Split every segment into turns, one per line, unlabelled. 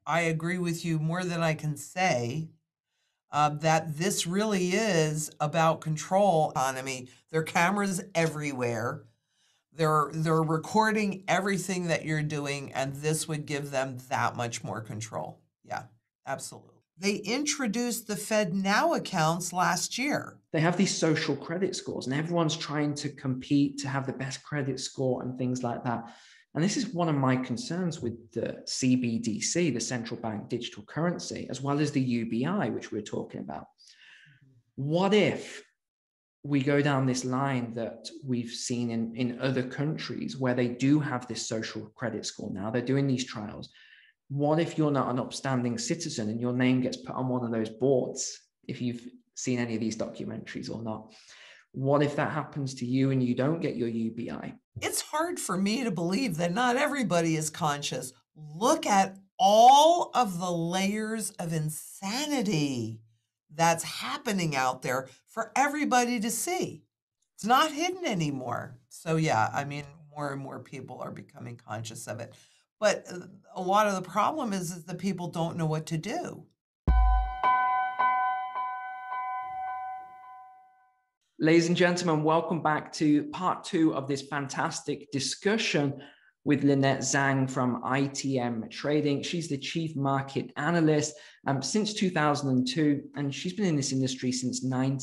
I agree with you more than I can say. That this really is about control economy. There are cameras everywhere. They're recording everything that you're doing, and this would give them that much more control. Yeah, absolutely. They introduced the Fed Now accounts last year.
They have these social credit scores, and everyone's trying to compete to have the best credit score and things like that. And this is one of my concerns with the CBDC, the central bank digital currency, as well as the UBI, which we're talking about. What if we go down this line that we've seen in other countries where they do have this social credit score now? They're doing these trials. What if you're not an upstanding citizen and your name gets put on one of those boards, if you've seen any of these documentaries or not? What if that happens to you and you don't get your UBI?
It's hard for me to believe that not everybody is conscious. Look at all of the layers of insanity that's happening out there for everybody to see. It's not hidden anymore. So, yeah, I mean, more and more people are becoming conscious of it. But a lot of the problem is that people don't know what to do.
Ladies and gentlemen, welcome back to part 2 of this fantastic discussion with Lynette Zang from ITM Trading. She's the Chief Market Analyst since 2002, and she's been in this industry since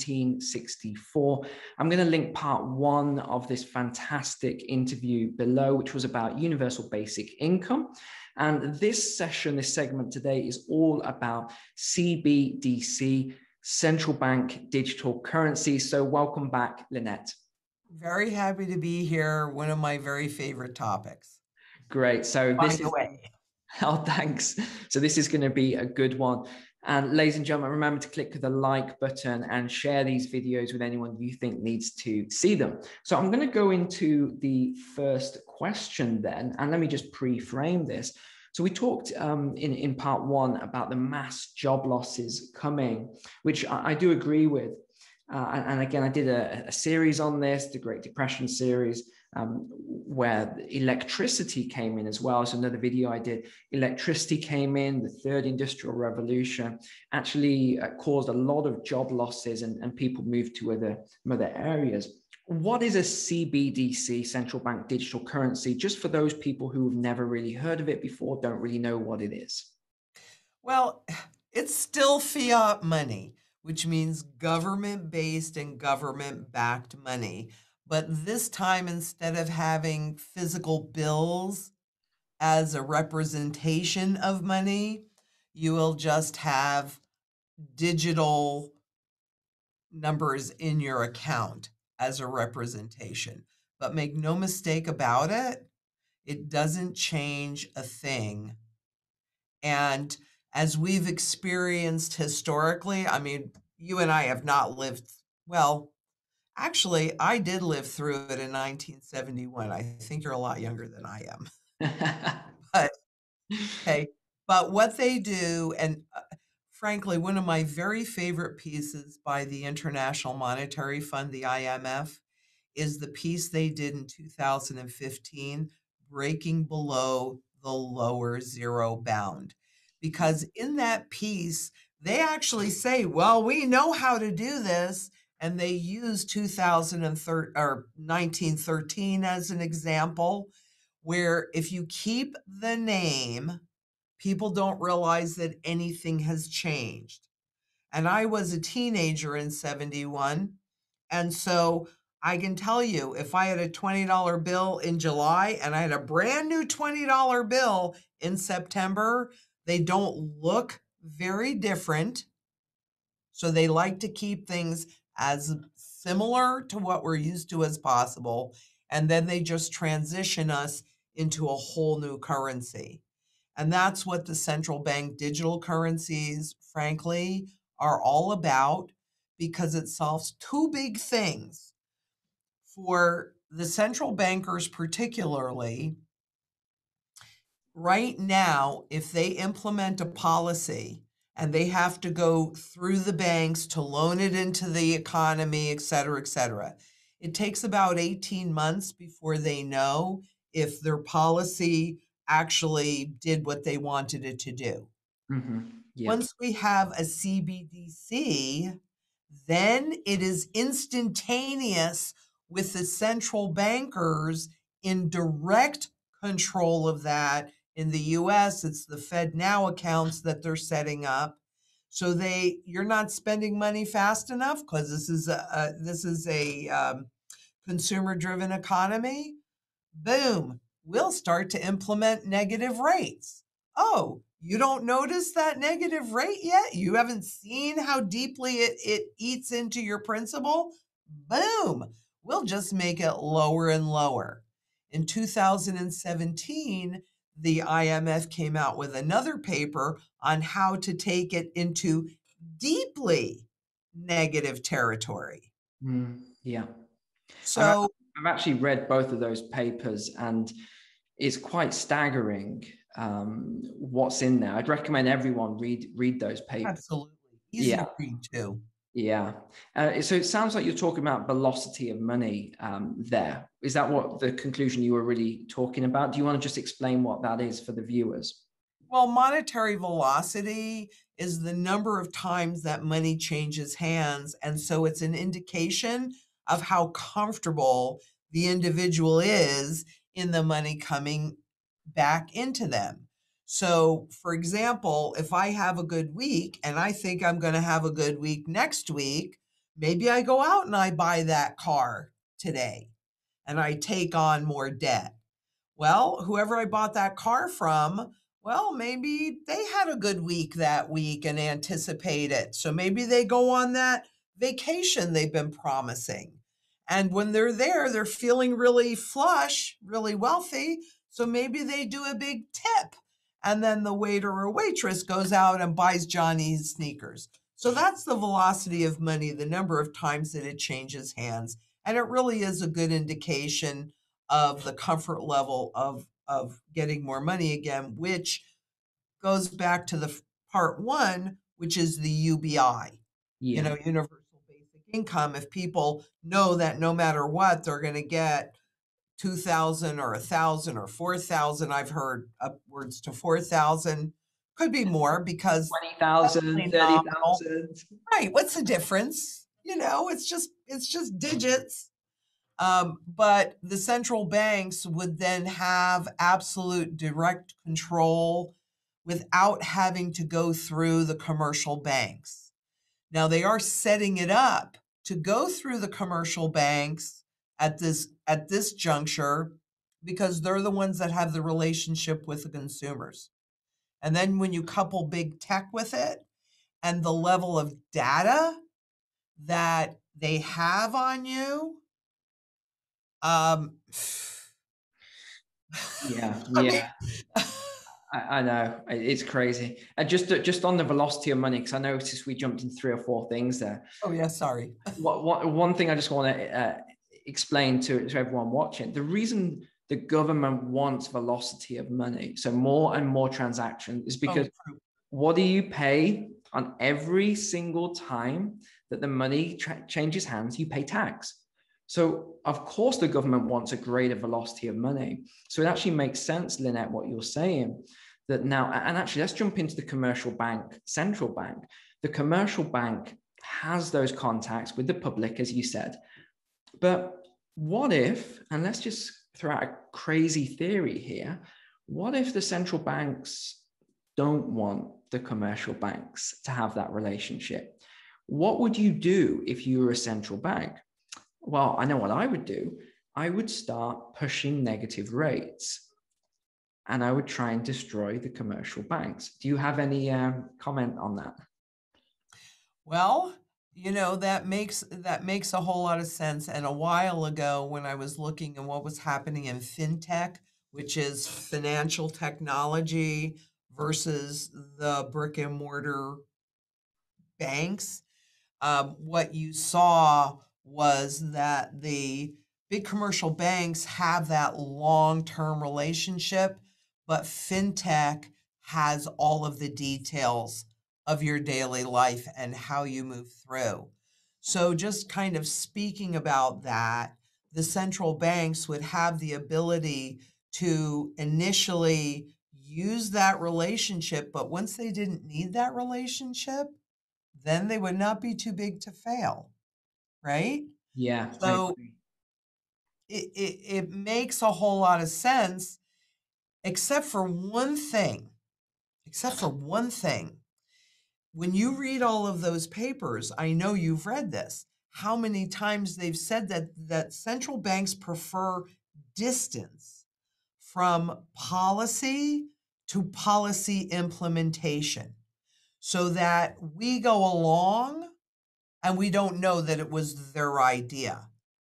1964. I'm going to link part 1 of this fantastic interview below, which was about universal basic income. And this session, this segment today is all about CBDC, central bank digital currency. So welcome back, Lynette.
Very happy to be here. One of my very favorite topics.
Great. So
By
this
the
is,
way.
oh, thanks. So this is going to be a good one. And ladies and gentlemen, remember to click the like button and share these videos with anyone you think needs to see them. So I'm going to go into the first question then, and let me just pre-frame this. So we talked in part 1 about the mass job losses coming, which I do agree with. And again, I did a series on this, the Great Depression series, where electricity came in as well. So another video I did, electricity came in, the third industrial revolution actually caused a lot of job losses, and people moved to other areas. What is a CBDC, central bank digital currency, just for those people who have never really heard of it before, don't really know what it is?
Well, it's still fiat money, which means government-based and government-backed money. But this time, instead of having physical bills as a representation of money, you will just have digital numbers in your account as a representation. But make no mistake about it, it doesn't change a thing. And as we've experienced historically, I mean, you and I have not lived, well, actually, I did live through it in 1971. I think you're a lot younger than I am. But okay, but what they do, and frankly, one of my very favorite pieces by the International Monetary Fund, the IMF, is the piece they did in 2015, breaking below the lower zero bound. Because in that piece, they actually say, well, we know how to do this. And they use 2013 or 1913 as an example, where if you keep the name, people don't realize that anything has changed. And I was a teenager in 71. And so I can tell you, if I had a $20 bill in July and I had a brand new $20 bill in September, they don't look very different. So they like to keep things as similar to what we're used to as possible. And then they just transition us into a whole new currency. And that's what the central bank digital currencies, frankly, are all about, because it solves two big things. For the central bankers, particularly, right now, if they implement a policy and they have to go through the banks to loan it into the economy, et cetera, it takes about 18 months before they know if their policy actually did what they wanted it to do.
Yeah.
Once we have a CBDC, then it is instantaneous with the central bankers in direct control of that. In the US, it's the Fed Now accounts that they're setting up. So you're not spending money fast enough because this is a consumer driven economy. Boom, we'll start to implement negative rates. Oh, you don't notice that negative rate yet? You haven't seen how deeply it eats into your principal? Boom, we'll just make it lower and lower. In 2017, the IMF came out with another paper on how to take it into deeply negative territory.
Yeah.
So,
I've actually read both of those papers, and it's quite staggering what's in there. I'd recommend everyone read those papers.
absolutely. Easy to read too.
Yeah. So it sounds like you're talking about velocity of money there. Is that what the conclusion you were really talking about? Do you want to just explain what that is for the viewers?
Well, monetary velocity is the number of times that money changes hands. And so it's an indication of how comfortable the individual is in the money coming back into them. So, for example, if I have a good week and I think I'm going to have a good week next week, maybe I go out and I buy that car today and I take on more debt. Well, whoever I bought that car from, well, maybe they had a good week that week and anticipate it. So maybe they go on that vacation they've been promising. And when they're there, they're feeling really flush, really wealthy. So maybe they do a big tip. And then the waiter or waitress goes out and buys Johnny's sneakers. So that's the velocity of money, the number of times that it changes hands. And it really is a good indication of the comfort level of getting more money again, which goes back to the part one, which is the UBI,
Yeah.
universal basic income. If people know that no matter what, they're going to get 2,000 or 1,000 or 4,000, I've heard upwards to 4,000, could be more because
20,000, 30,000.
right. What's the difference? It's just digits. But the central banks would then have absolute direct control without having to go through the commercial banks. Now, they are setting it up to go through the commercial banks at this juncture because they're the ones that have the relationship with the consumers. And then when you couple big tech with it and the level of data that they have on you,
Yeah.
I mean,
I know it's crazy. And just on the velocity of money, because I noticed we jumped in 3 or 4 things there.
oh yeah, sorry.
One thing I just want to explain to everyone watching: the reason the government wants velocity of money, so more and more transactions, is because what do you pay on every single time that the money changes hands? You pay tax. So, of course, the government wants a greater velocity of money. So it actually makes sense, Lynette, what you're saying, that now, and actually, let's jump into the commercial bank, central bank. The commercial bank has those contacts with the public, as you said. But what if, and let's just throw out a crazy theory here, what if the central banks don't want the commercial banks to have that relationship? What would you do if you were a central bank? Well, I know what I would do. I would start pushing negative rates and I would try and destroy the commercial banks. Do you have any comment on that?
Well, that makes a whole lot of sense. And a while ago, when I was looking at what was happening in fintech, which is financial technology versus the brick and mortar banks, what you saw was that the big commercial banks have that long-term relationship, but fintech has all of the details of your daily life and how you move through. So just kind of speaking about that, the central banks would have the ability to initially use that relationship, but once they didn't need that relationship, then they would not be too big to fail, right?
Yeah, I
So
agree.
it makes a whole lot of sense, except for one thing. Except for one thing. When you read all of those papers, I know you've read this, how many times they've said that central banks prefer distance from policy to policy implementation, so that we go along and we don't know that it was their idea.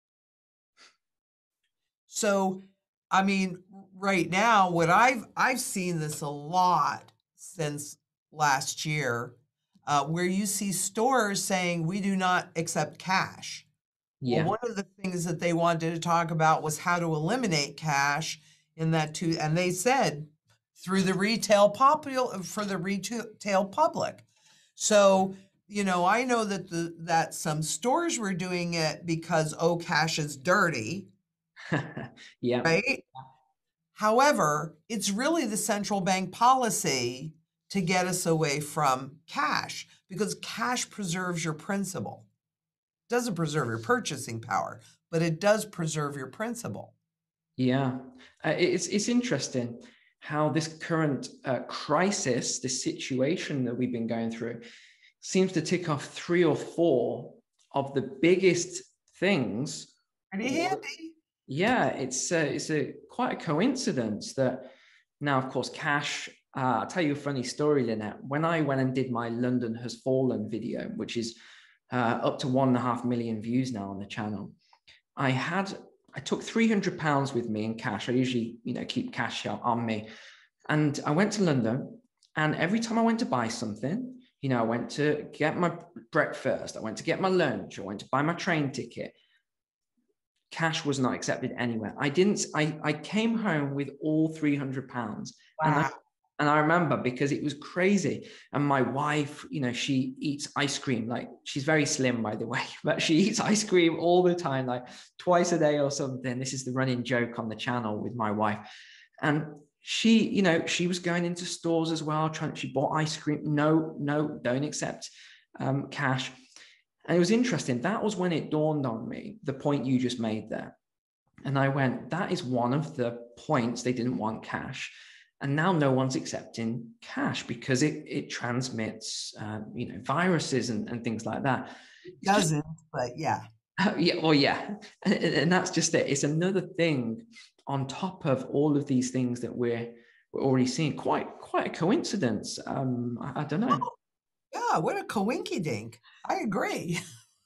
So, I mean, right now, what I've seen this a lot since last year, where you see stores saying we do not accept cash. Well,
Yeah.
one of the things that they wanted to talk about was how to eliminate cash in that too, and they said through the for the retail public. So, I know that some stores were doing it because, oh, cash is dirty,
Yeah.
right? However, it's really the central bank policy to get us away from cash, because cash preserves your principal. It doesn't preserve your purchasing power, but it does preserve your principal.
Yeah, it's interesting how this current crisis, this situation that we've been going through, seems to tick off 3 or 4 of the biggest things.
Pretty handy.
Yeah, it's a quite a coincidence that now, of course, cash. I'll tell you a funny story, Lynette. When I went and did my London Has Fallen video, which is up to 1.5 million views now on the channel, I took £300 with me in cash. I usually, keep cash on me. And I went to London, and every time I went to buy something, I went to get my breakfast, I went to get my lunch, I went to buy my train ticket. Cash was not accepted anywhere. I came home with all £300.
Wow.
And I remember, because it was crazy. And my wife, she eats ice cream. Like, she's very slim, by the way, but she eats ice cream all the time, like twice a day or something. This is the running joke on the channel with my wife. And she, she was going into stores as well, she bought ice cream. No, don't accept cash. And it was interesting. That was when it dawned on me, the point you just made there. And I went, that is one of the points they didn't want cash. And now no one's accepting cash because it transmits, viruses and things like that.
It doesn't, but yeah.
Yeah, well, yeah. And that's just it. It's another thing on top of all of these things that we're already seeing. Quite a coincidence. I don't know.
Oh, yeah, what a coinky dink. I agree.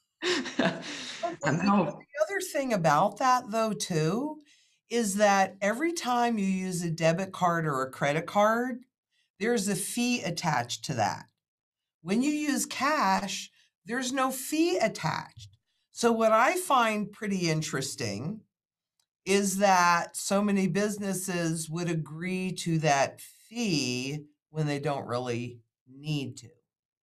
And how,
The other thing about that, though, too, is that every time you use a debit card or a credit card, there's a fee attached to that. When you use cash, there's no fee attached. So, what I find pretty interesting is that so many businesses would agree to that fee when they don't really need to.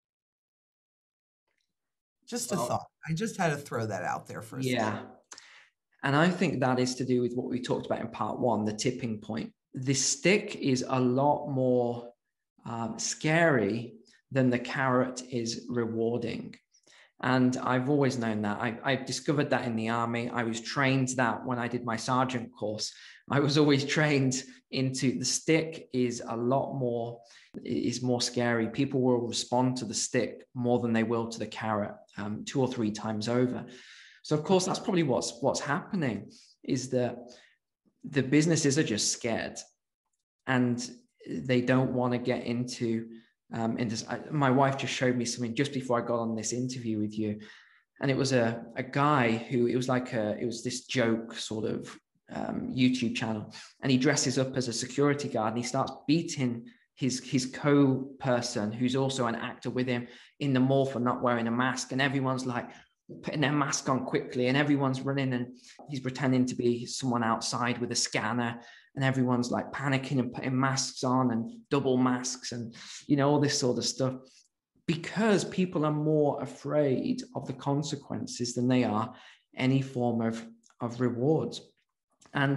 Just a
well,
thought. I just had to throw that out there for a second.
yeah. And I think that is to do with what we talked about in part 1, the tipping point. The stick is a lot more scary than the carrot is rewarding. And I've always known that. I discovered that in the army. I was trained that when I did my sergeant course. I was always trained into the stick is a lot more, is more scary. People will respond to the stick more than they will to the carrot, 2 or 3 times over. So of course, that's probably what's happening, is that the businesses are just scared and they don't want to get into my wife just showed me something just before I got on this interview with you. And it was a guy who, it was this joke sort of YouTube channel. And he dresses up as a security guard and he starts beating his co-person, who's also an actor with him, in the mall for not wearing a mask. And everyone's like putting their mask on quickly and everyone's running, and he's pretending to be someone outside with a scanner. And everyone's like panicking and putting masks on and double masks and, all this sort of stuff, because people are more afraid of the consequences than they are any form of rewards. And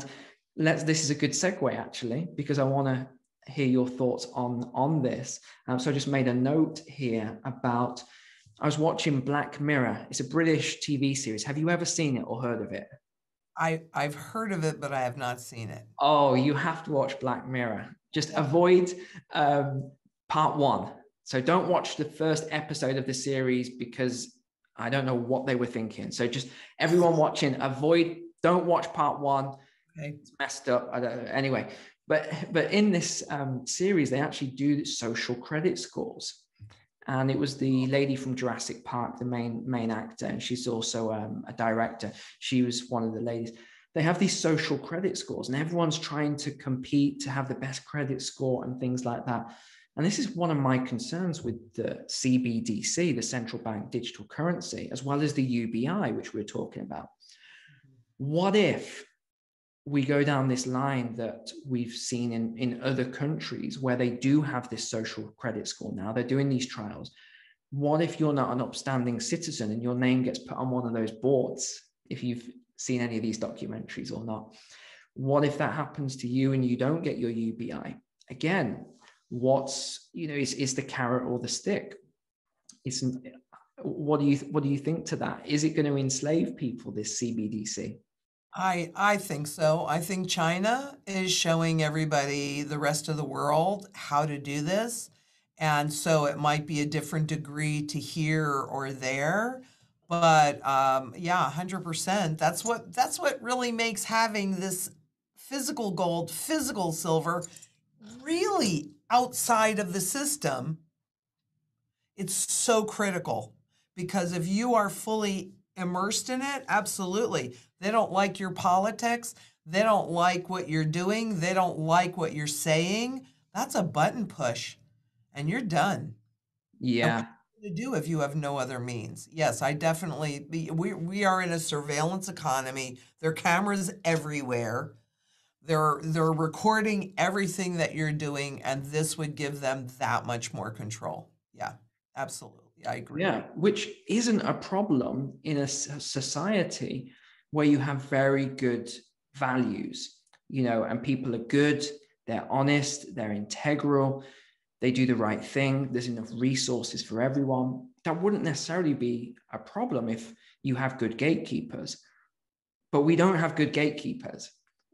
This is a good segue actually, because I want to hear your thoughts on this. So I just made a note here about, I was watching Black Mirror. It's a British TV series. Have you ever seen it or heard of it?
I've heard of it, but I have not seen it.
Oh, you have to watch Black Mirror. Just avoid part one. So don't watch the first episode of the series, because I don't know what they were thinking. So just everyone watching, don't watch part one.
Okay.
It's messed up. I don't know. Anyway, but in this series, they actually do social credit scores. And it was the lady from Jurassic Park, the main actor, and she's also a director. She was one of the ladies. They have these social credit scores, and everyone's trying to compete to have the best credit score and things like that. And this is one of my concerns with the CBDC, the central bank digital currency, as well as the UBI, which we're talking about. What if we go down this line that we've seen in other countries where they do have this social credit score now? They're doing these trials. What if you're not an upstanding citizen and your name gets put on one of those boards, if you've seen any of these documentaries or not? What if that happens to you and you don't get your UBI? Again, is the carrot or the stick? What do you think to that? Is it going to enslave people, this CBDC?
I think so. I think China is showing everybody, the rest of the world, how to do this. And so it might be a different degree to here or there. But yeah, 100%. That's what really makes having this physical gold, physical silver really outside of the system. It's so critical, because if you are fully immersed in it, absolutely. They don't like your politics. They don't like what you're doing. They don't like what you're saying. That's a button push and you're done.
Yeah.
And what are you going to do if you have no other means? Yes, I definitely, we are in a surveillance economy. There are cameras everywhere. They're recording everything that you're doing, and this would give them that much more control. Yeah, absolutely. I agree.
Yeah, which isn't a problem in a society where you have very good values, and people are good, they're honest, they're integral, they do the right thing, there's enough resources for everyone. That wouldn't necessarily be a problem if you have good gatekeepers. But we don't have good gatekeepers.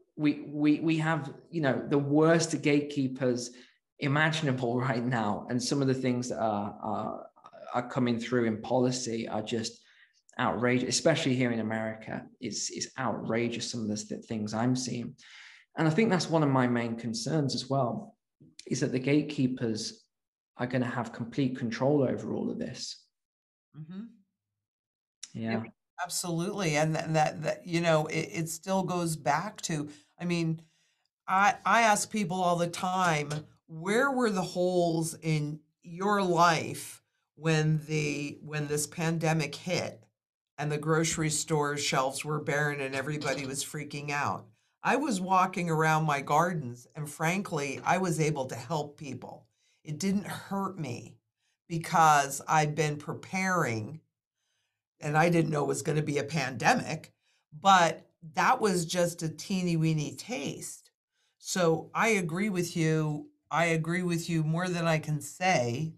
We have, the worst gatekeepers imaginable right now. And some of the things that are coming through in policy are just outrageous, especially here in America. It's outrageous, some of the things I'm seeing. And I think that's one of my main concerns as well, is that the gatekeepers are going to have complete control over all of this.
Mm-hmm.
Yeah.
Absolutely. And that it still goes back to, I mean, I ask people all the time, where were the holes in your life when this pandemic hit and the grocery store shelves were barren and everybody was freaking out? I was walking around my gardens, and frankly, I was able to help people. It didn't hurt me because I'd been preparing, and I didn't know it was going to be a pandemic, but that was just a teeny weeny taste. So I agree with you. I agree with you more than I can say,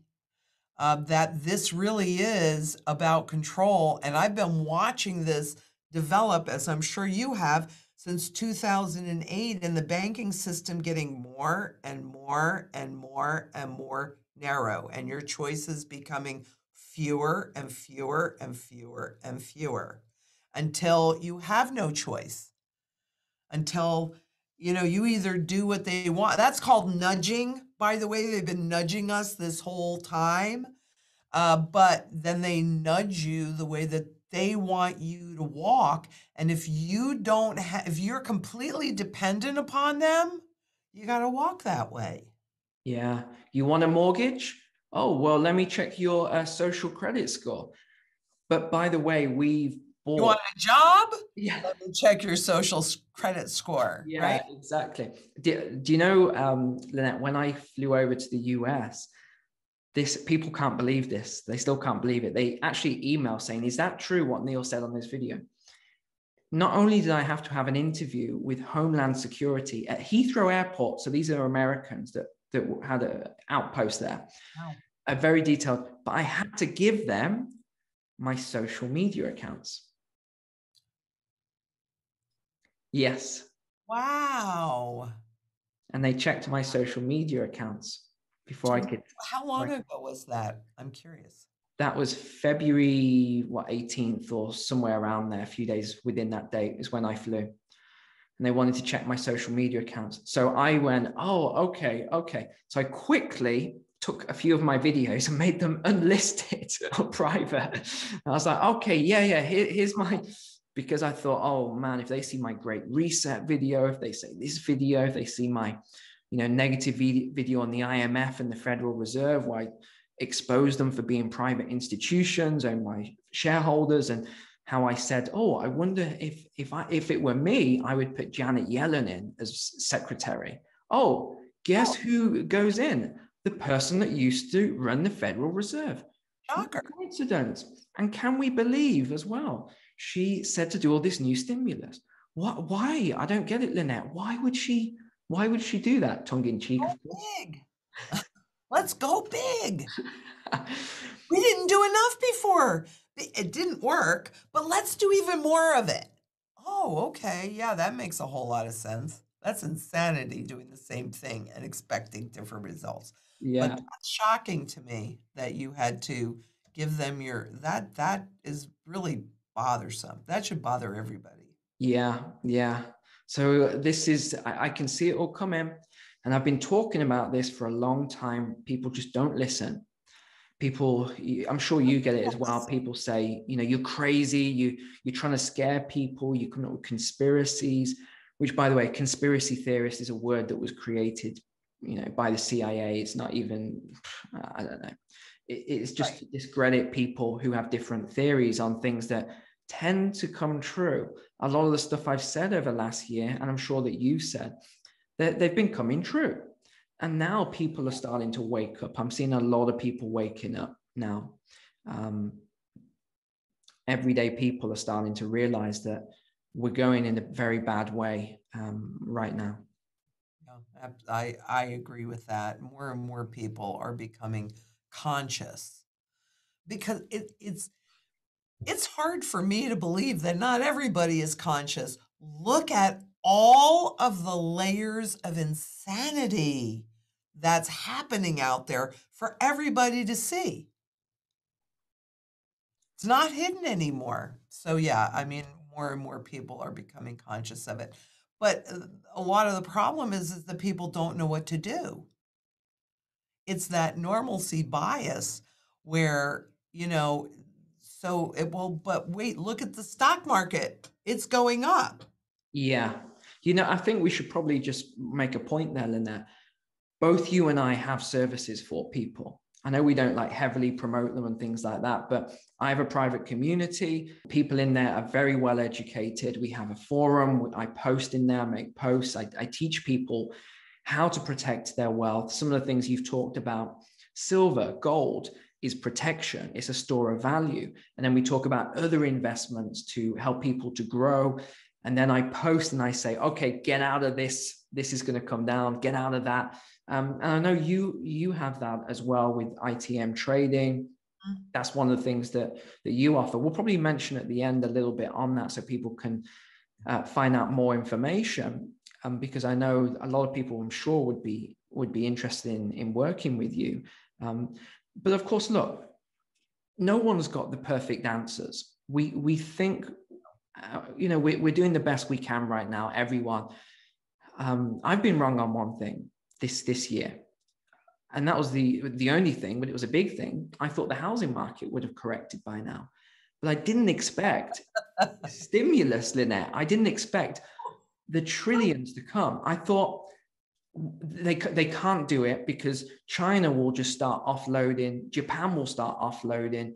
that this really is about control. And I've been watching this develop, as I'm sure you have, since 2008, and the banking system getting more and more and more and more narrow, and your choices becoming fewer and fewer and fewer and fewer, until you have no choice, until you either do what they want. That's called nudging, by the way. They've been nudging us this whole time, but then they nudge you the way that they want you to walk. And if you don't if you're completely dependent upon them, you got to walk that way.
Yeah. You want a mortgage? Oh, well, let me check your social credit score. But by the way, we've bought.
You want a job?
Yeah.
Let me check your social credit score.
Yeah,
right?
Exactly. Do you know, Lynette, when I flew over to the US, people can't believe this. They still can't believe it. They actually email saying, is that true what Neil said on this video? not only did I have to have an interview with Homeland Security at Heathrow Airport, so these are Americans that had an outpost there,
Wow.
a very detailed, but I had to give them my social media accounts. Yes.
Wow.
And they checked my social media accounts before I could.
How long ago was that? I'm curious.
That was February, 18th or somewhere around there, a few days within that date is when I flew. And they wanted to check my social media accounts. So I went, oh, okay. So I quickly took a few of my videos and made them unlisted or private. And I was like, okay, yeah, here's my, because I thought, oh man, if they see my great reset video, if they say this video, if they see my, negative video on the IMF and the Federal Reserve, where I expose them for being private institutions and my shareholders, and how I said, oh, I wonder if it were me, I would put Janet Yellen in as secretary. Oh, guess who goes in? The person that used to run the Federal Reserve.
Shocker.
What coincidence. And can we believe as well, she said to do all this new stimulus. Why? I don't get it, Lynette. Why would she do that? Tongue in cheek, of course.
Big. Let's go big. We didn't do enough before. It didn't work, but let's do even more of it. Oh, okay. Yeah, that makes a whole lot of sense. That's insanity, doing the same thing and expecting different results.
Yeah.
But that's shocking to me that you had to give them that is really bothersome. That should bother everybody.
Yeah. So this is, I can see it all come in. And I've been talking about this for a long time. People just don't listen. People, I'm sure you get it as well. People say, you're crazy. You're trying to scare people. You come up with conspiracies, which, by the way, conspiracy theorist is a word that was created, by the CIA. It's not even, I don't know. It's just to discredit people who have different theories on things that tend to come true. A lot of the stuff I've said over last year, and I'm sure that you said, they've been coming true. And now people are starting to wake up. I'm seeing a lot of people waking up now. Everyday people are starting to realize that we're going in a very bad way right now.
Yeah, I agree with that. More and more people are becoming conscious, because it's hard for me to believe that not everybody is conscious. Look at all of the layers of insanity that's happening out there for everybody to see. It's not hidden anymore. So yeah, I mean, more and more people are becoming conscious of it. But a lot of the problem is that people don't know what to do. It's that normalcy bias where, so it will, but wait, look at the stock market. It's going up.
Yeah. I think we should probably just make a point there, Lynette. Both you and I have services for people. I know we don't heavily promote them and things like that, but I have a private community. People in there are very well educated. We have a forum. I post in there, make posts. I teach people how to protect their wealth. Some of the things you've talked about, silver, gold, is protection. It's a store of value. And then we talk about other investments to help people to grow. And then I post and I say, okay, get out of this. This is going to come down. Get out of that. And I know you have that as well with ITM trading. That's one of the things that you offer. We'll probably mention at the end a little bit on that so people can find out more information. Because I know a lot of people, I'm sure, would be interested in working with you. But of course, look, no one's got the perfect answers. We think, we're doing the best we can right now, everyone. I've been wrong on one thing this year, and that was the only thing, but it was a big thing. I thought the housing market would have corrected by now, but I didn't expect stimulus, Lynette. I didn't expect the trillions to come. I thought they can't do it because China will just start offloading, Japan will start offloading,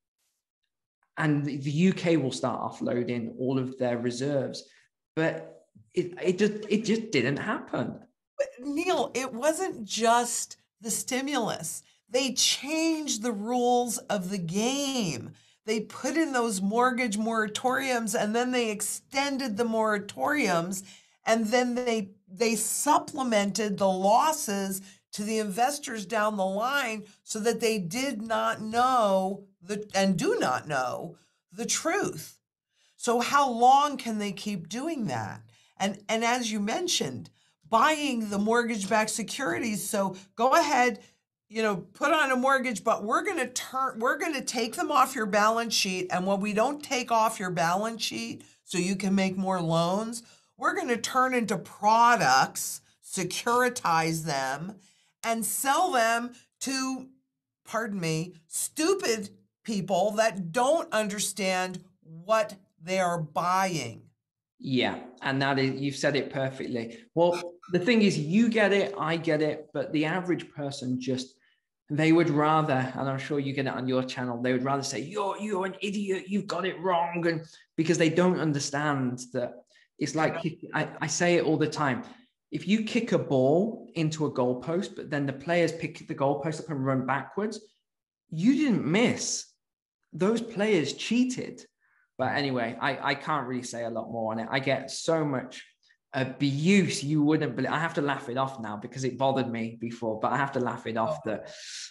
and the UK will start offloading all of their reserves. But it just didn't happen.
But Neil, it wasn't just the stimulus. They changed the rules of the game. they put in those mortgage moratoriums, and then they extended the moratoriums, and then they supplemented the losses to the investors down the line so that they did not know and do not know the truth. So how long can they keep doing that? And as you mentioned, buying the mortgage-backed securities. So go ahead, put on a mortgage, but we're going to take them off your balance sheet. And when we don't take off your balance sheet so you can make more loans, we're going to turn into products, securitize them, and sell them to, pardon me, stupid people that don't understand what they are buying.
Yeah, and that is, you've said it perfectly. Well, the thing is, you get it, I get it, but the average person they would rather, and I'm sure you get it on your channel, they would rather say, you're an idiot, you've got it wrong, and because they don't understand that it's like, I say it all the time. If you kick a ball into a goalpost, but then the players pick the goalpost up and run backwards, you didn't miss. Those players cheated. But anyway, I can't really say a lot more on it. I get so much abuse, you wouldn't believe. I have to laugh it off now because it bothered me before, but I have to laugh it off that,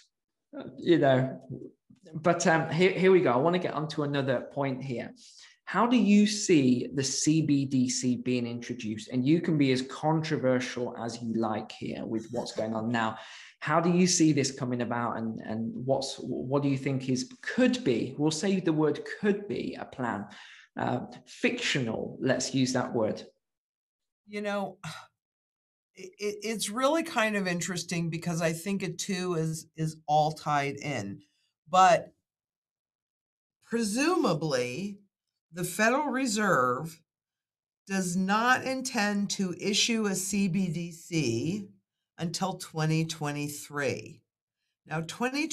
But here we go. I want to get onto another point here. How do you see the CBDC being introduced? And you can be as controversial as you like here with what's going on now. How do you see this coming about, and what do you think could be, we'll say the word could be, a plan? Fictional, let's use that word.
It's really kind of interesting because I think it too is all tied in. But presumably, the Federal Reserve does not intend to issue a CBDC until 2023. Now,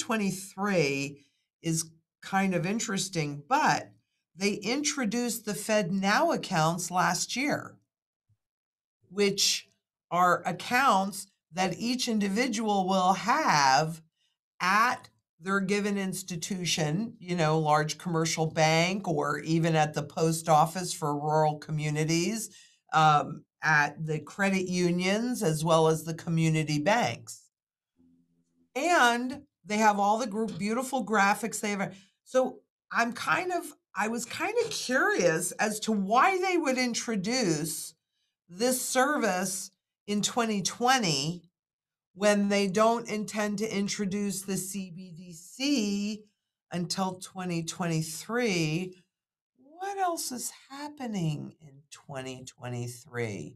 2023 is kind of interesting, but they introduced the Fed Now accounts last year, which are accounts that each individual will have at their given institution, large commercial bank, or even at the post office for rural communities, at the credit unions, as well as the community banks. And they have all the beautiful graphics they have. So I was kind of curious as to why they would introduce this service in 2020 when they don't intend to introduce the CBDC until 2023. What else is happening in 2023?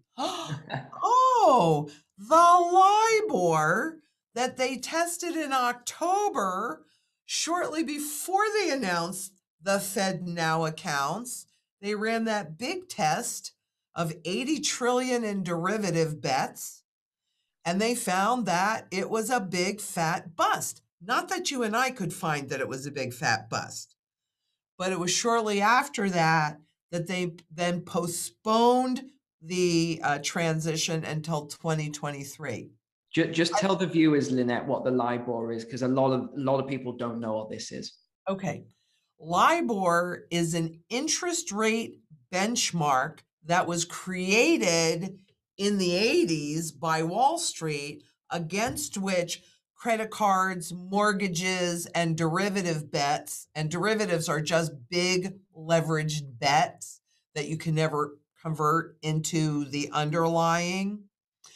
Oh, the LIBOR that they tested in October, shortly before they announced the Fed Now accounts. They ran that big test of 80 trillion in derivative bets, and they found that it was a big fat bust. Not that you and I could find that it was a big fat bust, but it was shortly after that they then postponed the transition until 2023.
Just tell the viewers, Lynette, what the LIBOR is, because a lot of people don't know what this is.
Okay. LIBOR is an interest rate benchmark that was created in the 80s by Wall Street, against which credit cards, mortgages, and derivative bets, and derivatives are just big leveraged bets that you can never convert into the underlying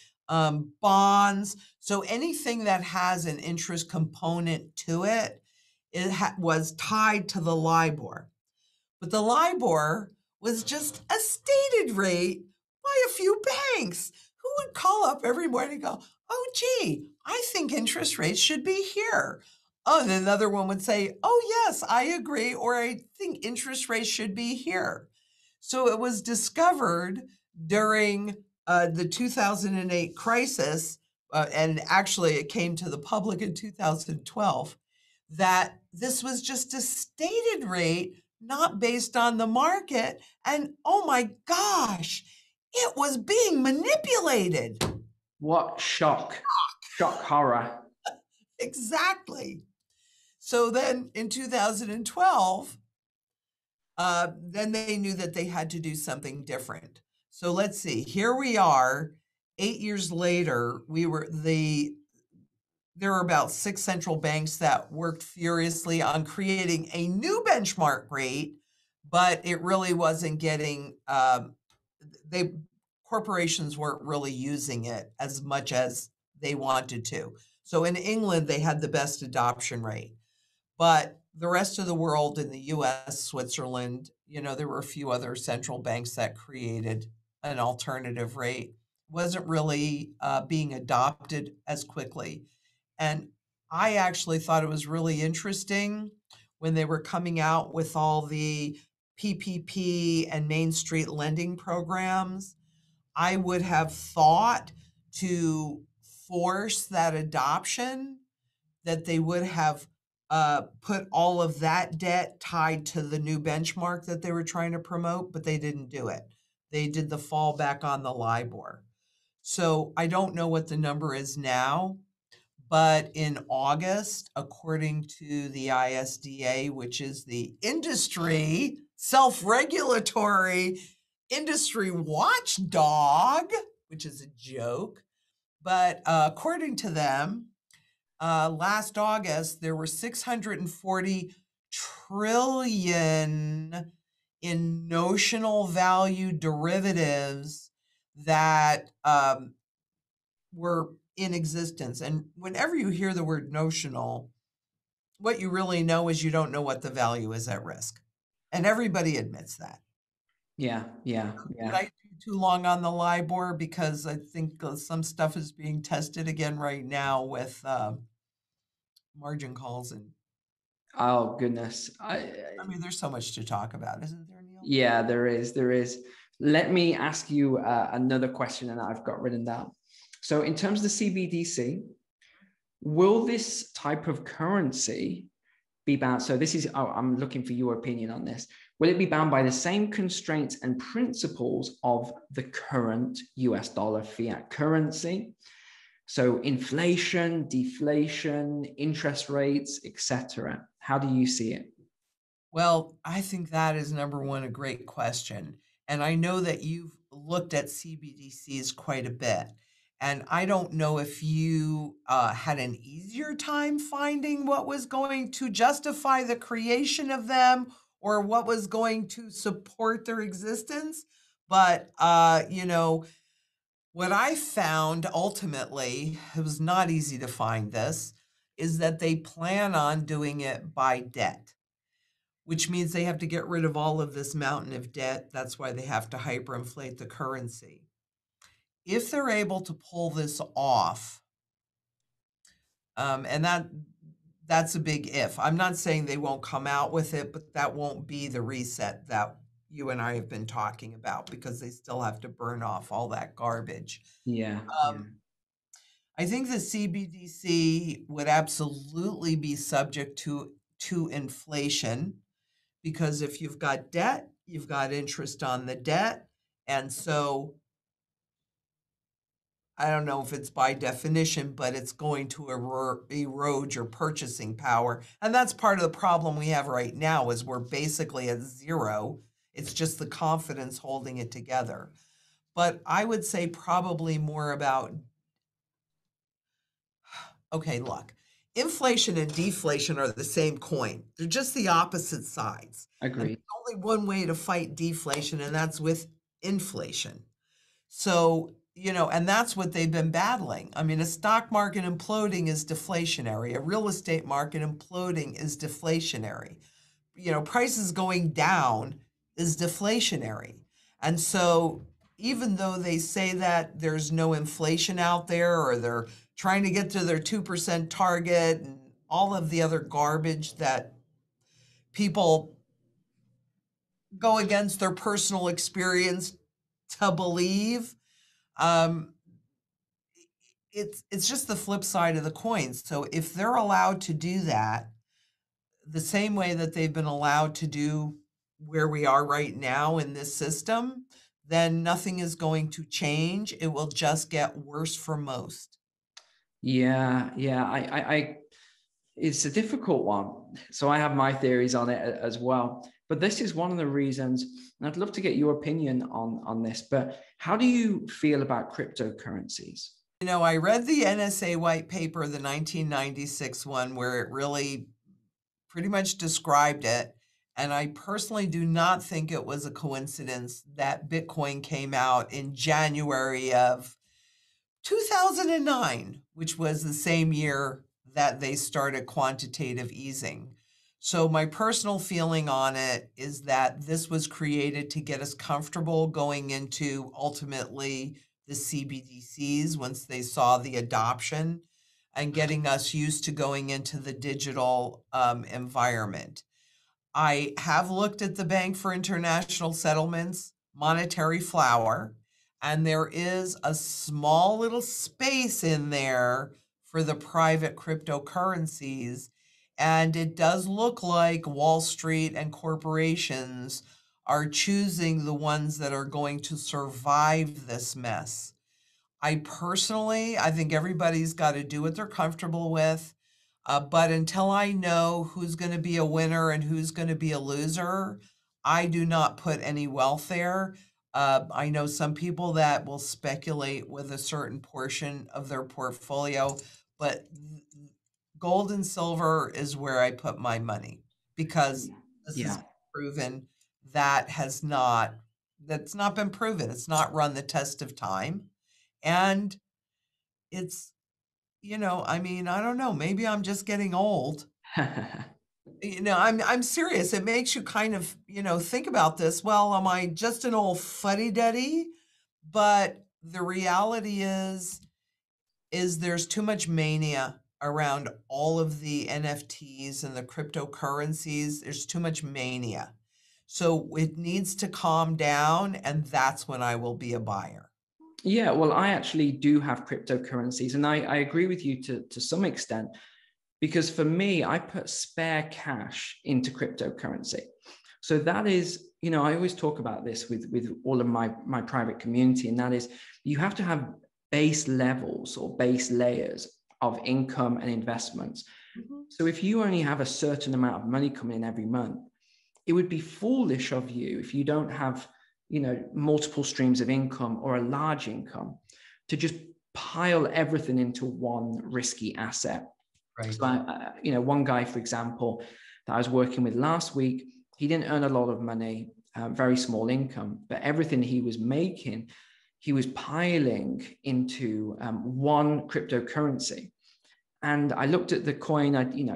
bonds. So anything that has an interest component to it, was tied to the LIBOR. But the LIBOR was just a stated rate by a few banks who would call up every morning and go, oh, gee, I think interest rates should be here. Oh, and another one would say, oh, yes, I agree, or I think interest rates should be here. So it was discovered during the 2008 crisis, and actually it came to the public in 2012, that this was just a stated rate, not based on the market. And oh my gosh, it was being manipulated.
What shock, horror.
Exactly. So then in 2012, then they knew that they had to do something different. So let's see, here we are, 8 years later, there were about 6 central banks that worked furiously on creating a new benchmark rate, but it really wasn't getting, they corporations weren't really using it as much as they wanted to. So in England, they had the best adoption rate. But the rest of the world in the US, Switzerland, there were a few other central banks that created an alternative rate. Wasn't really being adopted as quickly. And I actually thought it was really interesting when they were coming out with all the PPP and Main Street lending programs. I would have thought to force that adoption that they would have put all of that debt tied to the new benchmark that they were trying to promote, but they didn't do it. They did the fallback on the LIBOR. So I don't know what the number is now, but in August, according to the ISDA, which is the industry self-regulatory industry watchdog, which is a joke, but according to them, last August, there were 640 trillion in notional value derivatives that were in existence. And whenever you hear the word notional, what you really know is you don't know what the value is at risk. And everybody admits that.
Yeah.
Did I do too long on the LIBOR? Because I think some stuff is being tested again right now with margin calls and
Oh goodness.
I mean, there's so much to talk about, isn't there, Neil?
Yeah, there is. Let me ask you another question, and I've got written down. So in terms of the CBDC, will this type of currency be bound? So this is, I'm looking for your opinion on this. Will it be bound by the same constraints and principles of the current US dollar fiat currency? So inflation, deflation, interest rates, etc. How do you see it?
Well, I think that is number one, a great question. And I know that you've looked at CBDCs quite a bit. And I don't know if you had an easier time finding what was going to justify the creation of them or what was going to support their existence. But, what I found ultimately, it was not easy to find this, is that they plan on doing it by debt, which means they have to get rid of all of this mountain of debt. That's why they have to hyperinflate the currency. If they're able to pull this off, and that's a big if. I'm not saying they won't come out with it, but that won't be the reset that you and I have been talking about because they still have to burn off all that garbage.
Yeah.
I think the CBDC would absolutely be subject to inflation because if you've got debt, you've got interest on the debt. And so I don't know if it's by definition, but it's going to erode your purchasing power. And that's part of the problem we have right now is we're basically at zero. It's just the confidence holding it together. But I would say probably more about, okay, look, inflation and deflation are the same coin. They're just the opposite sides. And
Agreed.
there's only one way to fight deflation, and that's with inflation. So, and that's what they've been battling. I mean, a stock market imploding is deflationary. A real estate market imploding is deflationary. Prices going down is deflationary. And so even though they say that there's no inflation out there or they're trying to get to their 2% target and all of the other garbage that people go against their personal experience to believe, um, it's just the flip side of the coin. So if they're allowed to do that the same way that they've been allowed to do where we are right now in this system, then nothing is going to change. It will just get worse for most.
Yeah. I it's a difficult one. So I have my theories on it as well. But this is one of the reasons, and I'd love to get your opinion on this, but how do you feel about cryptocurrencies?
I read the NSA white paper, the 1996 one, where it really pretty much described it. And I personally do not think it was a coincidence that Bitcoin came out in January of 2009, which was the same year that they started quantitative easing. So, my personal feeling on it is that this was created to get us comfortable going into ultimately the CBDCs once they saw the adoption and getting us used to going into the digital environment. I have looked at the Bank for International Settlements monetary flower, and there is a small little space in there for the private cryptocurrencies. And it does look like Wall Street and corporations are choosing the ones that are going to survive this mess. I think everybody's got to do what they're comfortable with. But until I know who's going to be a winner and who's going to be a loser, I do not put any wealth there. I know some people that will speculate with a certain portion of their portfolio, but gold and silver is where I put my money because this has
Yeah.
been proven that's not been proven. It's not run the test of time. And it's, I don't know, maybe I'm just getting old. I'm serious. It makes you kind of, think about this. Well, am I just an old fuddy-duddy? But the reality is there's too much mania around all of the NFTs and the cryptocurrencies. There's too much mania. So it needs to calm down, and that's when I will be a buyer.
Yeah, well, I actually do have cryptocurrencies, and I agree with you to some extent, because for me, I put spare cash into cryptocurrency. So that is, I always talk about this with all of my private community, and that is you have to have base levels or base layers of income and investments.
Mhm.
So if you only have a certain amount of money coming in every month, it would be foolish of you if you don't have, multiple streams of income or a large income to just pile everything into one risky asset.
Right.
So, one guy, for example, that I was working with last week, he didn't earn a lot of money, very small income, but everything he was making, he was piling into one cryptocurrency. And I looked at the coin,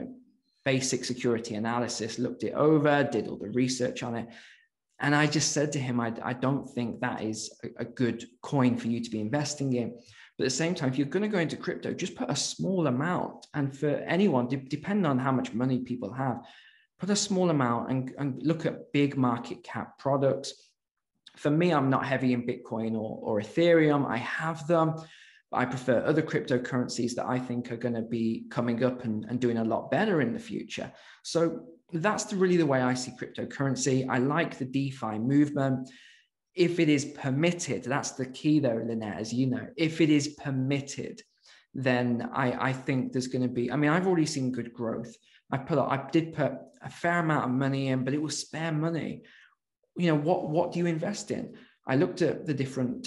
basic security analysis, looked it over, did all the research on it. And I just said to him, I don't think that is a good coin for you to be investing in. But at the same time, if you're going to go into crypto, just put a small amount. And for anyone, depending on how much money people have, put a small amount and look at big market cap products. For me, I'm not heavy in Bitcoin or Ethereum. I have them. I prefer other cryptocurrencies that I think are going to be coming up and doing a lot better in the future. So that's really the way I see cryptocurrency. I like the DeFi movement. If it is permitted, that's the key though, Lynette, as you know, if it is permitted, then I think there's going to be, I've already seen good growth. I did put a fair amount of money in, but it was spare money. What do you invest in? I looked at the different,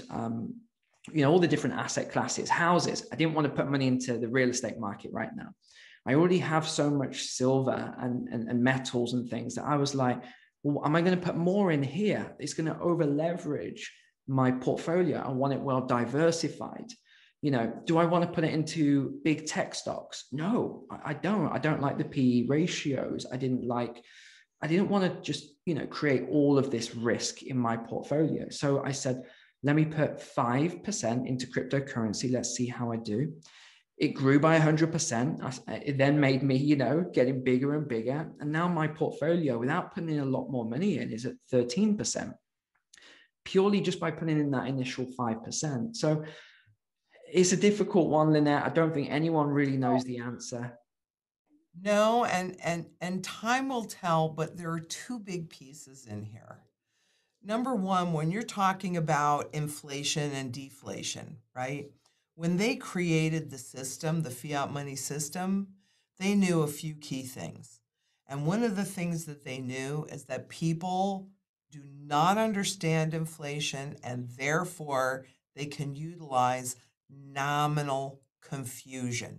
all the different asset classes, houses. I didn't want to put money into the real estate market right now. I already have so much silver and metals and things that I was like, well, am I going to put more in here? It's going to over leverage my portfolio. I want it well diversified. Do I want to put it into big tech stocks? No, I don't. I don't like the PE ratios. I didn't want to just, create all of this risk in my portfolio. So I said, let me put 5% into cryptocurrency. Let's see how I do. It grew by 100%. It then made me, getting bigger and bigger. And now my portfolio, without putting in a lot more money in, is at 13%, purely just by putting in that initial 5%. So it's a difficult one, Lynette. I don't think anyone really knows the answer.
No, and time will tell, but there are two big pieces in here. Number one, when you're talking about inflation and deflation, right? When they created the system, the fiat money system, they knew a few key things. And one of the things that they knew is that people do not understand inflation, and therefore they can utilize nominal confusion.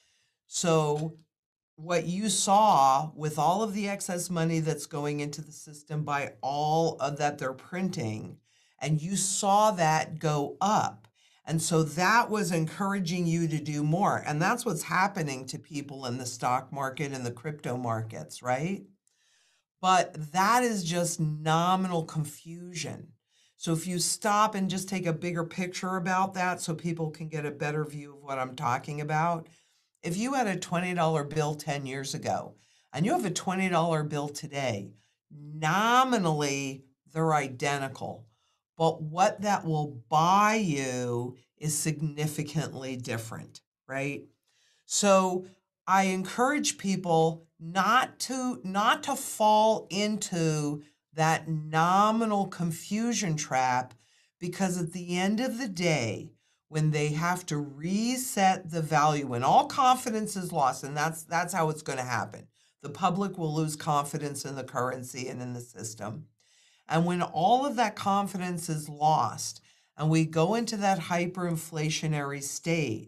So what you saw with all of the excess money that's going into the system by all of that they're printing, and you saw that go up. And so that was encouraging you to do more. And that's what's happening to people in the stock market and the crypto markets, right? But that is just nominal confusion. So if you stop and just take a bigger picture about that so people can get a better view of what I'm talking about, if you had a $20 bill 10 years ago and you have a $20 bill today, nominally they're identical. But what that will buy you is significantly different, right? So I encourage people not to fall into that nominal confusion trap, because at the end of the day, when they have to reset the value, when all confidence is lost, and that's how it's going to happen. The public will lose confidence in the currency and in the system. And when all of that confidence is lost and we go into that hyperinflationary state,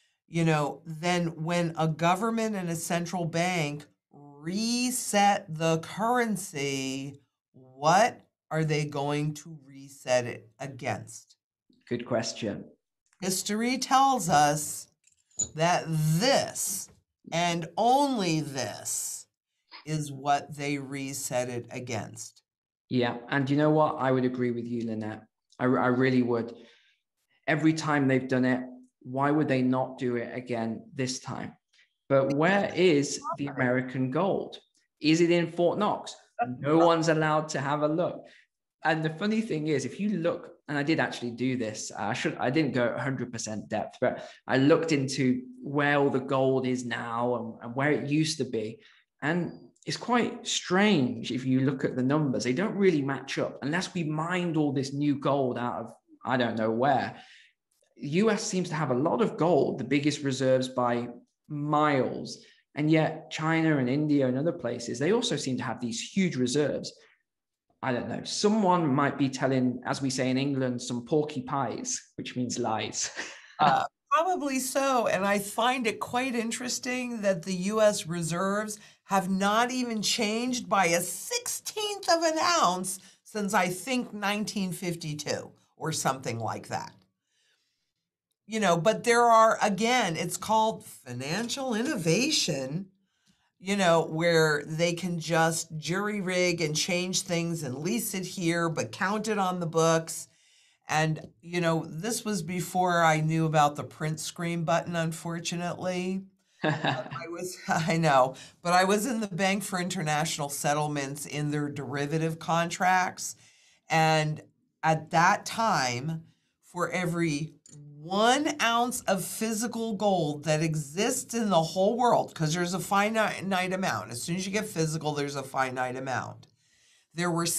then when a government and a central bank reset the currency, what are they going to reset it against?
Good question.
History tells us that this and only this is what they reset it against.
Yeah. And you know what? I would agree with you, Lynette. I really would. Every time they've done it, why would they not do it again this time? But where is the American gold? Is it in Fort Knox? No one's allowed to have a look. And the funny thing is, if you look, and I did actually do this, I didn't go 100% depth, but I looked into where all the gold is now and where it used to be. And it's quite strange if you look at the numbers. They don't really match up unless we mined all this new gold out of, I don't know where. US seems to have a lot of gold, the biggest reserves by miles. And yet China and India and other places, they also seem to have these huge reserves. I don't know. Someone might be telling, as we say in England, some porky pies, which means lies.
Probably so. And I find it quite interesting that the US reserves have not even changed by a 16th of an ounce since I think 1952 or something like that. But there are, again, it's called financial innovation, where they can just jury rig and change things and lease it here, but count it on the books. And, this was before I knew about the print screen button, unfortunately. I know, but I was in the Bank for International Settlements in their derivative contracts. And at that time, for every 1 ounce of physical gold that exists in the whole world, because there's a finite amount. As soon as you get physical, there's a finite amount. There were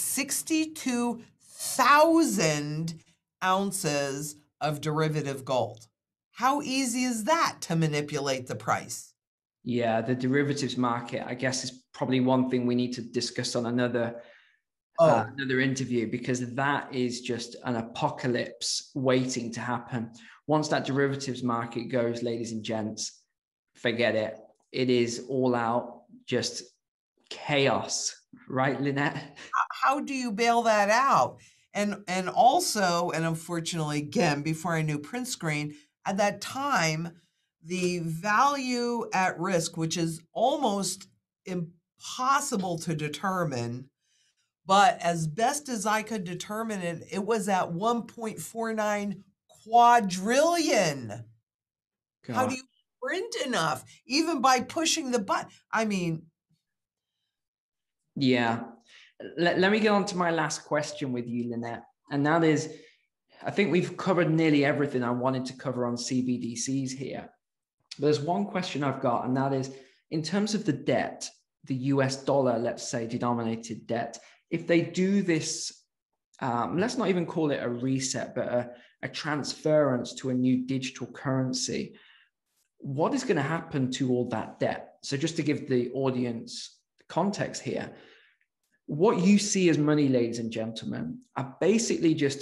62,000 ounces of derivative gold. How easy is that to manipulate the price?
Yeah, the derivatives market, I guess, is probably one thing we need to discuss on another interview, because that is just an apocalypse waiting to happen. Once that derivatives market goes, ladies and gents, forget it. It is all out, just chaos, right, Lynette?
How do you bail that out? And also, and unfortunately, again, before I knew print screen, at that time, the value at risk, which is almost impossible to determine, but as best as I could determine it, it was at 1.49 quadrillion. God. How do you print enough, even by pushing the button? I mean.
Yeah. Let me get on to my last question with you, Lynette. And that is, I think we've covered nearly everything I wanted to cover on CBDCs here. But there's one question I've got, and that is, in terms of the debt, the US dollar, let's say, denominated debt, if they do this, let's not even call it a reset, but a transference to a new digital currency, what is going to happen to all that debt? So just to give the audience context here. What you see as money, ladies and gentlemen, are basically just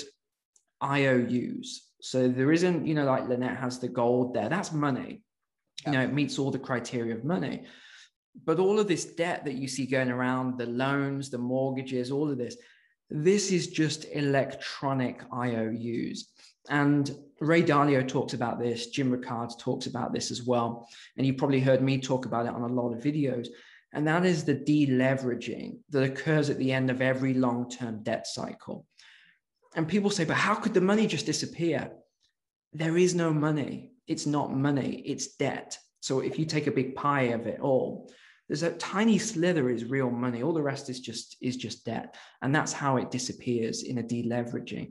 IOUs. So there isn't, like Lynette has the gold there. That's money.
Yeah.
It meets all the criteria of money. But all of this debt that you see going around, the loans, the mortgages, all of this is just electronic IOUs. And Ray Dalio talks about this. Jim Rickards talks about this as well. And you've probably heard me talk about it on a lot of videos. And that is the deleveraging that occurs at the end of every long-term debt cycle. And people say, but how could the money just disappear? There is no money. It's not money, it's debt. So if you take a big pie of it all, there's a tiny slither is real money. All the rest is just debt. And that's how it disappears in a deleveraging.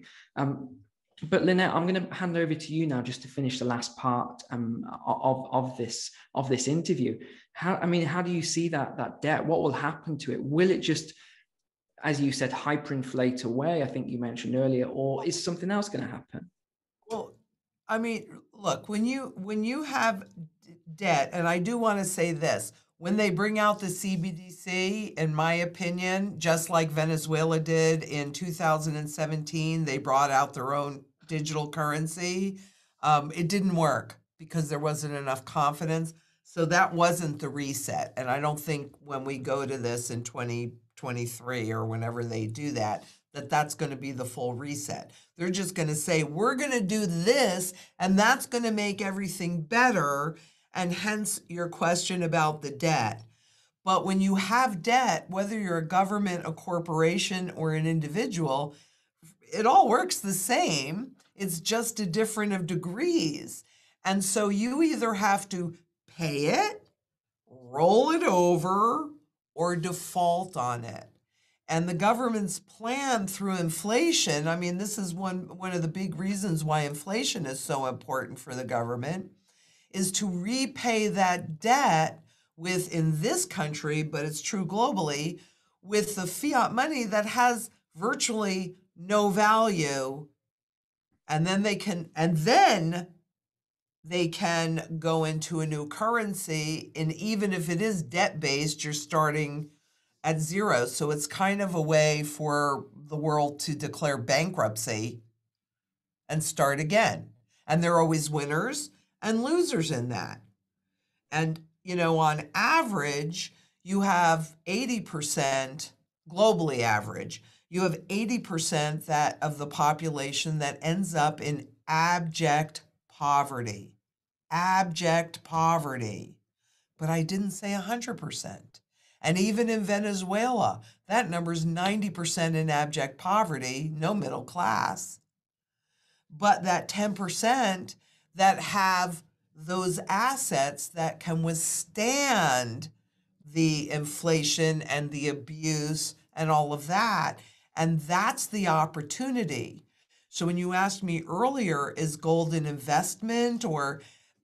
But Lynette, I'm going to hand over to you now just to finish the last part of this interview. How do you see that debt? What will happen to it? Will it just, as you said, hyperinflate away? I think you mentioned earlier, or is something else going to happen?
Well, look, when you have debt, and I do want to say this, when they bring out the CBDC, in my opinion, just like Venezuela did in 2017, they brought out their own digital currency. It didn't work because there wasn't enough confidence. So that wasn't the reset. And I don't think when we go to this in 2023 or whenever they do that, that's going to be the full reset. They're just going to say, we're going to do this, and that's going to make everything better. And hence your question about the debt. But when you have debt, whether you're a government, a corporation, or an individual, it all works the same. It's just a different of degrees. And so you either have to pay it, roll it over, or default on it. And the government's plan through inflation, this is one of the big reasons why inflation is so important for the government, is to repay that debt with, in this country, but it's true globally, with the fiat money that has virtually no value. And then they can go into a new currency, and even if it is debt-based, you're starting at zero. So it's kind of a way for the world to declare bankruptcy and start again. And there are always winners and losers in that. And, on average, you have 80%, globally average, you have 80% that of the population that ends up in abject poverty. Abject poverty. But I didn't say 100%. And even in Venezuela, that number is 90% in abject poverty, no middle class. But that 10% that have those assets that can withstand the inflation and the abuse and all of that. And that's the opportunity. So when you asked me earlier, is gold an investment? Or,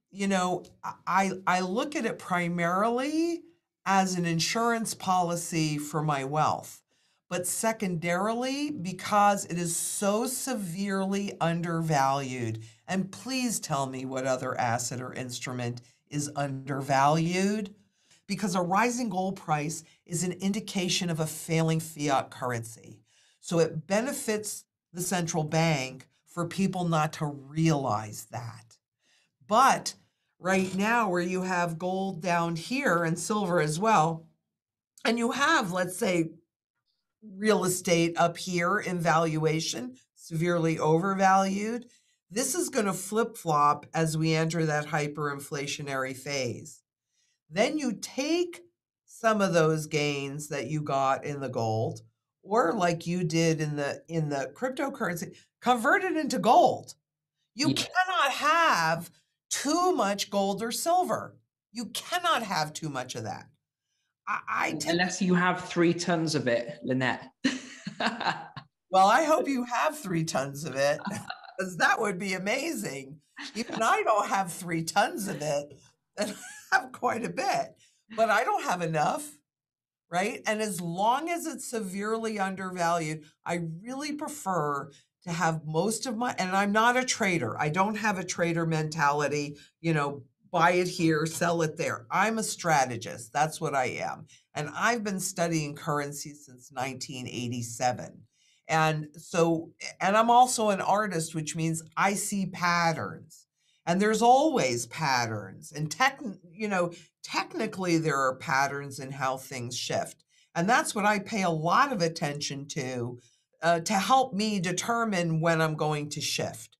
I look at it primarily as an insurance policy for my wealth, but secondarily because it is so severely undervalued. And please tell me what other asset or instrument is undervalued, because a rising gold price is an indication of a failing fiat currency. So it benefits the central bank for people not to realize that. But right now, where you have gold down here and silver as well, and you have, let's say, real estate up here in valuation, severely overvalued, this is going to flip-flop as we enter that hyperinflationary phase. Then you take some of those gains that you got in the gold, or like you did in the cryptocurrency, convert it into gold. You cannot have too much gold or silver. You cannot have too much of that.
Unless you have 3 tons of it, Lynette.
Well, I hope you have 3 tons of it, because that would be amazing. Even I don't have 3 tons of it, and I have quite a bit, but I don't have enough, right? And as long as it's severely undervalued, I really prefer to have most of my, and I'm not a trader. I don't have a trader mentality, buy it here, sell it there. I'm a strategist. That's what I am. And I've been studying currency since 1987. And so, and I'm also an artist, which means I see patterns. And there's always patterns. And technically there are patterns in how things shift. And that's what I pay a lot of attention to help me determine when I'm going to shift.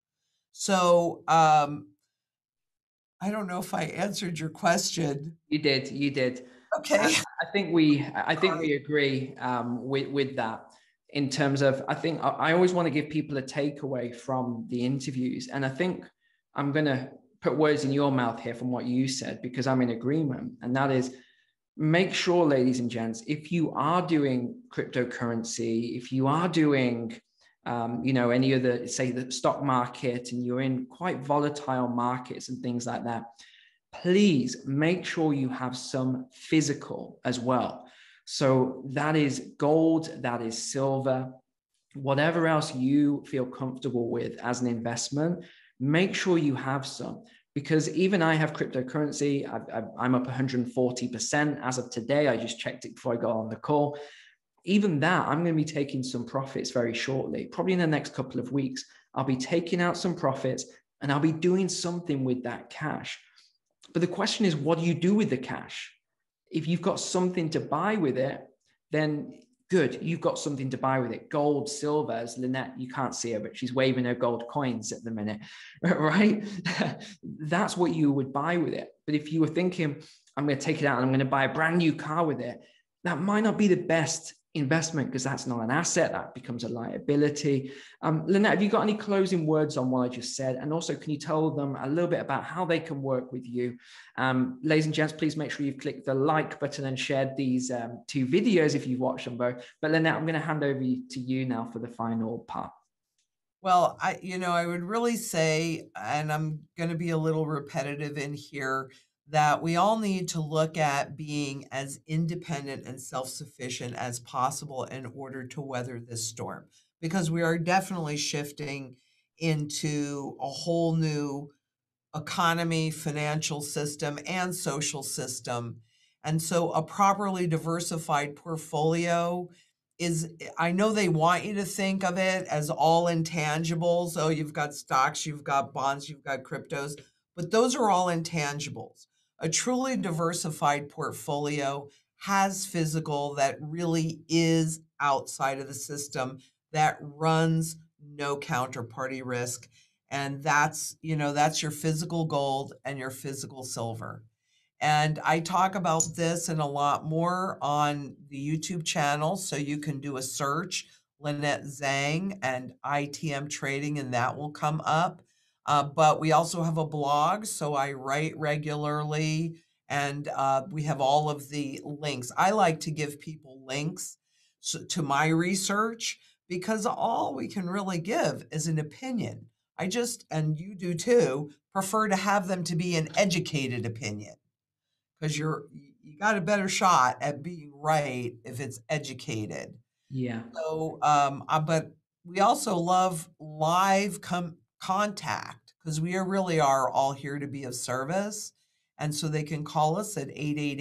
So I don't know if I answered your question.
You did, you did.
Okay.
I think we agree with that in terms of, I think I always want to give people a takeaway from the interviews. And I think I'm going to put words in your mouth here from what you said, because I'm in agreement. And that is, make sure, ladies and gents, if you are doing cryptocurrency, if you are doing, any other, say the stock market, and you're in quite volatile markets and things like that, please make sure you have some physical as well. So that is gold, that is silver, whatever else you feel comfortable with as an investment, make sure you have some. Because even I have cryptocurrency, I'm up 140% as of today. I just checked it before I got on the call. Even that, I'm going to be taking some profits very shortly. Probably in the next couple of weeks, I'll be taking out some profits and I'll be doing something with that cash. But the question is, what do you do with the cash? If you've got something to buy with it, then good, you've got something to buy with it. Gold, silver, as Lynette, you can't see her, but she's waving her gold coins at the minute, right? That's what you would buy with it. But if you were thinking, I'm going to take it out and I'm going to buy a brand new car with it, that might not be the best investment, because that's not an asset, that becomes a liability. Lynette, have you got any closing words on what I just said? And also, can you tell them a little bit about how they can work with you? Ladies and gents, please make sure you've clicked the like button and shared these two videos if you've watched them both. But Lynette, I'm going to hand over to you now for the final part.
Well, I would really say, and I'm going to be a little repetitive in here, that we all need to look at being as independent and self-sufficient as possible in order to weather this storm, because we are definitely shifting into a whole new economy, financial system, and social system. And so a properly diversified portfolio is, I know they want you to think of it as all intangibles. Oh, you've got stocks, you've got bonds, you've got cryptos, but those are all intangibles. A truly diversified portfolio has physical that really is outside of the system, that runs no counterparty risk. And that's your physical gold and your physical silver. And I talk about this and a lot more on the YouTube channel. So you can do a search, Lynette Zang and ITM trading, and that will come up. But we also have a blog. So I write regularly, and we have all of the links. I like to give people links to my research, because all we can really give is an opinion. I just, and you do too, prefer to have them to be an educated opinion, because you got a better shot at being right if it's educated.
Yeah.
So, but we also love live contact, because we really are all here to be of service. And so they can call us at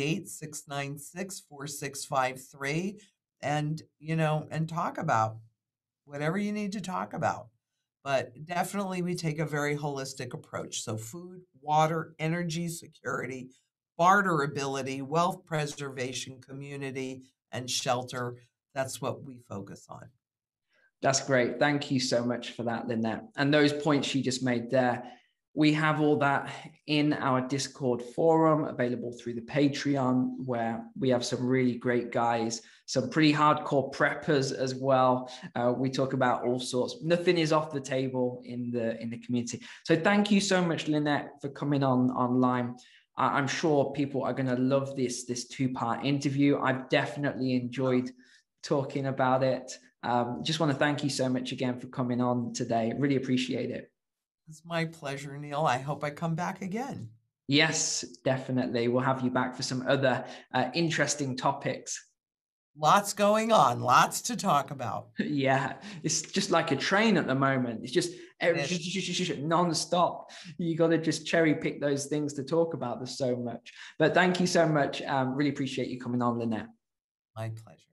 888-696-4653 and, and talk about whatever you need to talk about. But definitely we take a very holistic approach. So food, water, energy security, barterability, wealth preservation, community, and shelter. That's what we focus on.
That's great. Thank you so much for that, Lynette. And those points you just made there, we have all that in our Discord forum, available through the Patreon, where we have some really great guys, some pretty hardcore preppers as well. We talk about all sorts. Nothing is off the table in the community. So thank you so much, Lynette, for coming online. I'm sure people are going to love this two-part interview. I've definitely enjoyed talking about it. Just want to thank you so much again for coming on today. Really appreciate it.
It's my pleasure, Neil. I hope I come back again.
Yes, definitely. We'll have you back for some other interesting topics.
Lots going on, lots to talk about.
Yeah, it's just like a train at the moment. It's just non-stop. You got to just cherry pick those things to talk about. There's so much. But thank you so much. Really appreciate you coming on, Lynette.
My pleasure.